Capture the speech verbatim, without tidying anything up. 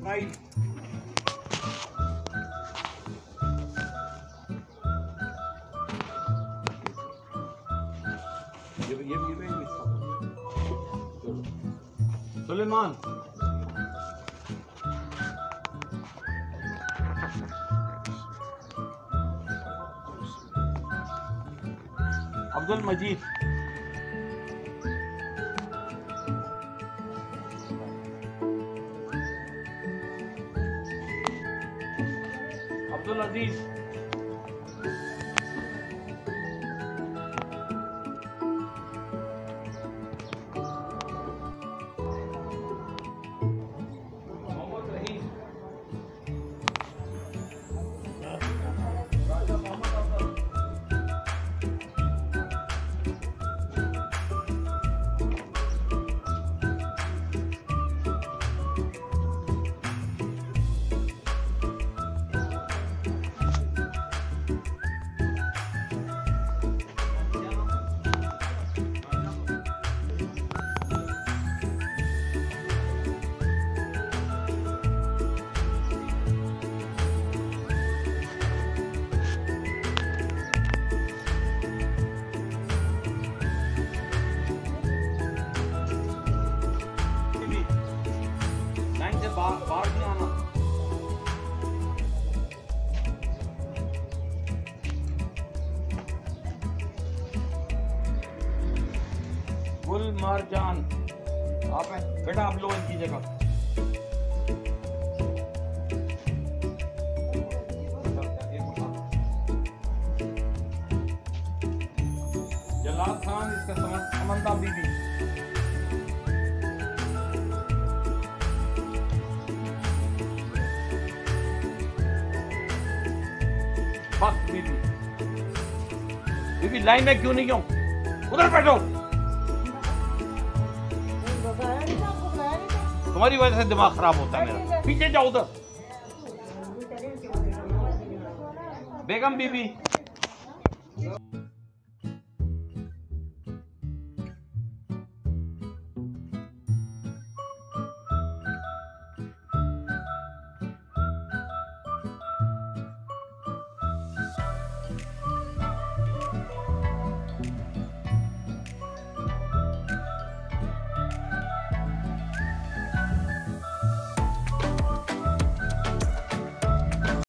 Side. ये ये ये सुलेमान अब्दुल मजीद अब्दुल अजीज बाहर नहीं आना। गुल मारजान आप हैं बेटा, आप लो इनकी जगह। जलाल खान, इसका समंदा बीबी, बीबी बीबी लाइन में क्यों नहीं हो? उधर बैठो, तुम्हारी वजह से दिमाग खराब होता है मेरा। पीछे जाओ उधर। बेगम बीबी